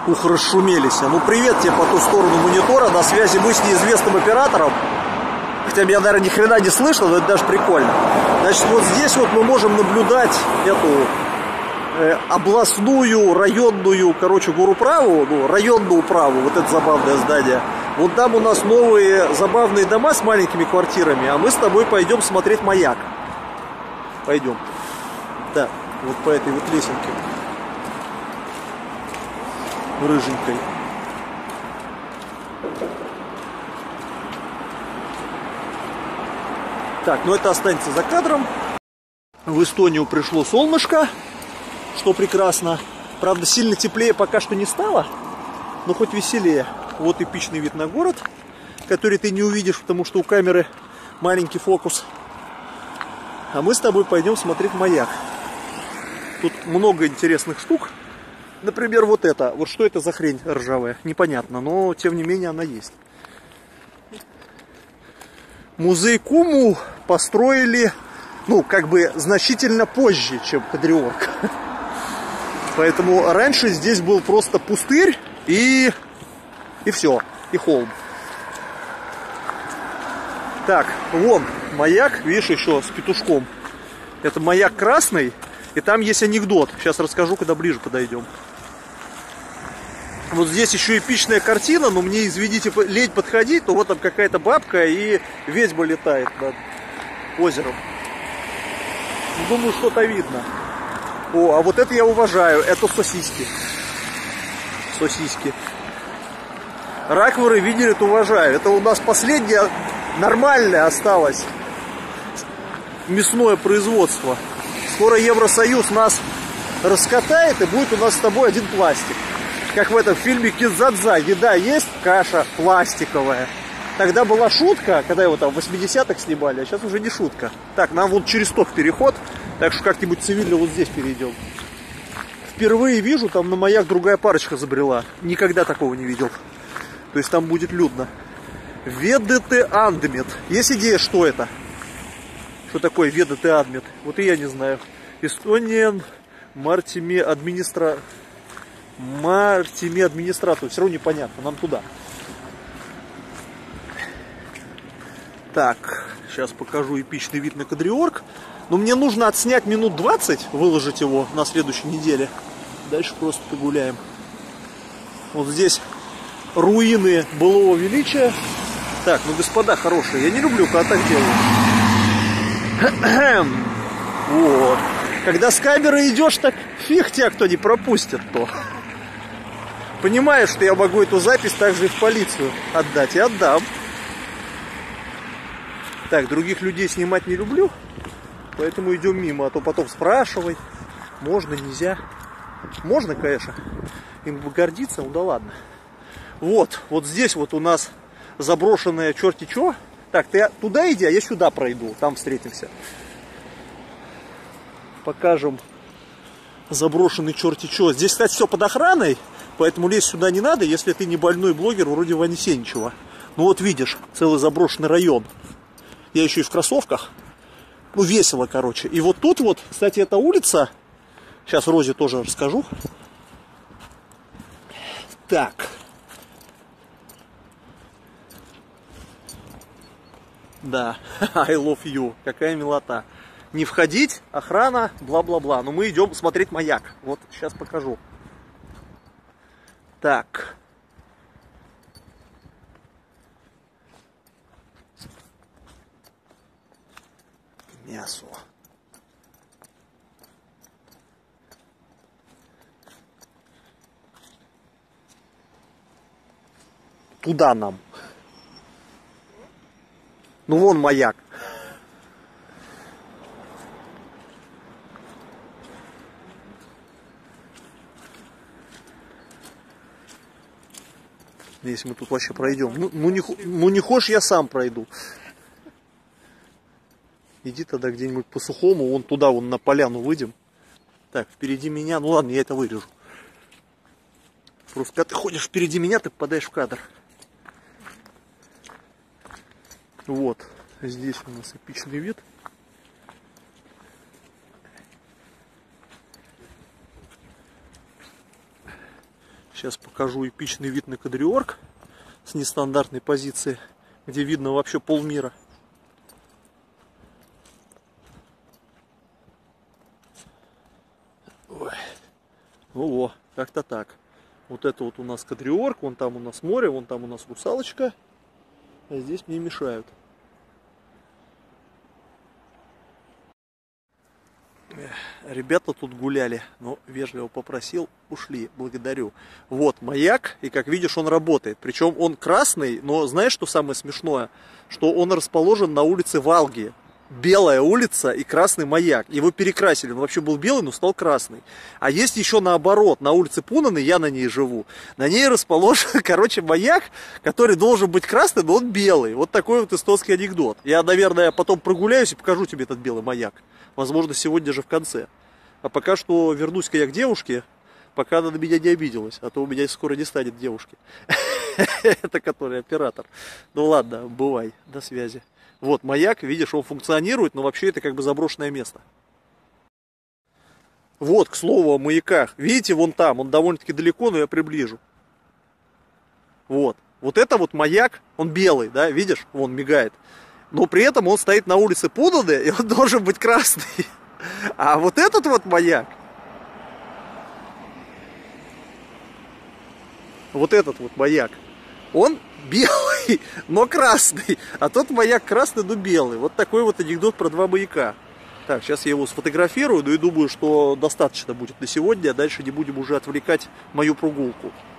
Ух, расшумелись. Ну, привет тебе по ту сторону монитора. На связи мы с неизвестным оператором. Хотя меня, наверное, ни хрена не слышно, но это даже прикольно. Значит, вот здесь вот мы можем наблюдать эту областную, районную, короче, горуправу, ну, районную управу, вот это забавное здание. Вот там у нас новые забавные дома с маленькими квартирами, а мы с тобой пойдем смотреть маяк. Пойдем. Да, вот по этой вот лесенке. Рыженькой. Так, ну это останется за кадром. В Эстонию пришло солнышко, что прекрасно. Правда, сильно теплее пока что не стало, но хоть веселее. Вот эпичный вид на город, который ты не увидишь, потому что у камеры маленький фокус. А мы с тобой пойдем смотреть маяк. Тут много интересных штук. Например, вот это. Вот что это за хрень ржавая? Непонятно, но тем не менее она есть. Музей Куму построили, ну, как бы значительно позже, чем Кадриорг. Поэтому раньше здесь был просто пустырь и все, и холм. Так, вон маяк, видишь, еще с петушком. Это маяк красный, и там есть анекдот. Сейчас расскажу, когда ближе подойдем. Вот здесь еще эпичная картина, но мне, извините, лень подходить, то вот там какая-то бабка и ведьма летает над озером. Думаю, что-то видно. О, а вот это я уважаю, это сосиски. Сосиски. Ракворы видели, то уважаю. Это у нас последнее нормальное осталось мясное производство. Скоро Евросоюз нас раскатает, и будет у нас с тобой один пластик. Как в этом фильме Кидзадза. Еда есть, каша пластиковая. Тогда была шутка, когда его там в 80-х снимали, а сейчас уже не шутка. Так, нам вот через тот переход, так что как-нибудь цивильно вот здесь перейдем. Впервые вижу, там на маяк другая парочка забрела. Никогда такого не видел. То есть там будет людно. Ведете Андмет. Есть идея, что это? Что такое Ведете Андмет? Вот и я не знаю. Эстониан Мартиме администратор. Все равно непонятно. Нам туда. Так, сейчас покажу эпичный вид на Кадриорг. Но мне нужно отснять минут 20, выложить его на следующей неделе. Дальше просто погуляем. Вот здесь руины былого величия. Так, ну, господа хорошие, я не люблю, когда так делают. Вот. Когда с камерой идешь, так фиг тебя кто не пропустит, то. Понимаешь, что я могу эту запись также и в полицию отдать. И отдам. Так, других людей снимать не люблю. Поэтому идем мимо, а то потом спрашивай. Можно, нельзя. Можно, конечно. Им бы гордиться, ну да ладно. Вот здесь вот у нас заброшенное черти чё. Так, ты туда иди, а я сюда пройду. Там встретимся. Покажем заброшенный черти чё. Здесь, кстати, все под охраной. Поэтому лезть сюда не надо, если ты не больной блогер вроде Вани Сеничева. Ну вот видишь, целый заброшенный район. Я еще и в кроссовках. Ну, весело, короче. И вот тут вот, кстати, эта улица. Сейчас Розе тоже расскажу. Так. Да, I love you. Какая милота. Не входить, охрана, бла-бла-бла. Но мы идем смотреть маяк. Вот, сейчас покажу. Так. Мясо. Туда нам. Ну вон маяк. Если мы тут вообще пройдем. Ну не хочешь, я сам пройду. Иди тогда где-нибудь по сухому, вон туда, вон на поляну выйдем. Так, впереди меня, ну ладно, я это вырежу. Просто когда ты ходишь впереди меня, ты попадаешь в кадр. Вот, здесь у нас эпичный вид. Сейчас покажу эпичный вид на Кадриорг с нестандартной позиции, где видно вообще полмира. Ой. Ого, как-то так. Вот это вот у нас Кадриорг, вон там у нас море, вон там у нас русалочка. А здесь мне мешают. Ребята тут гуляли, но вежливо попросил, ушли, благодарю. Вот маяк, и как видишь, он работает. Причем он красный, но знаешь, что самое смешное? Что он расположен на улице Валги. Белая улица и красный маяк. Его перекрасили. Он вообще был белый, но стал красный. А есть еще наоборот. На улице Пунаны, я на ней живу. На ней расположен, короче, маяк, который должен быть красный, но он белый. Вот такой вот эстонский анекдот. Я, наверное, потом прогуляюсь и покажу тебе этот белый маяк. Возможно, сегодня же в конце. А пока что вернусь-ка я к девушке, пока она на меня не обиделась. А то у меня скоро не станет девушки. Это который оператор. Ну ладно, бывай. До связи. Вот маяк, видишь, он функционирует, но вообще это как бы заброшенное место. Вот, к слову о маяках. Видите, вон там, он довольно-таки далеко, но я приближу. Вот. Вот это вот маяк, он белый, да, видишь, вон мигает. Но при этом он стоит на улице Пунаны, и он должен быть красный. А вот этот вот маяк, вот этот вот маяк, он белый, но красный. А тот маяк красный, но белый. Вот такой вот анекдот про два маяка. Так, сейчас я его сфотографирую, ну и думаю, что достаточно будет на сегодня. А дальше не будем уже отвлекать мою прогулку.